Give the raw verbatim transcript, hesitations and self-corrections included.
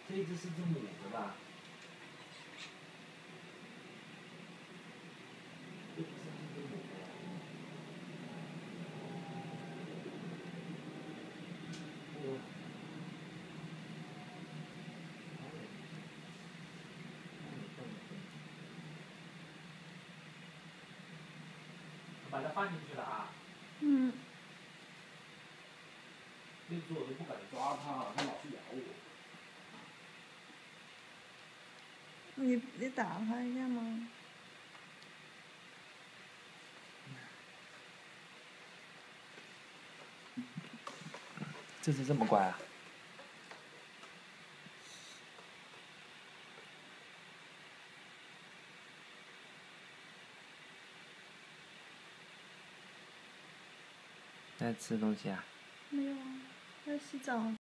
这一只是只母的吧？这不是只母的。我。把它放进去了啊。 嗯。 那只我都不敢抓它，它老是咬我。 你你打它一下吗？ 这只这么乖啊？在吃东西啊？ 没有啊，在洗澡。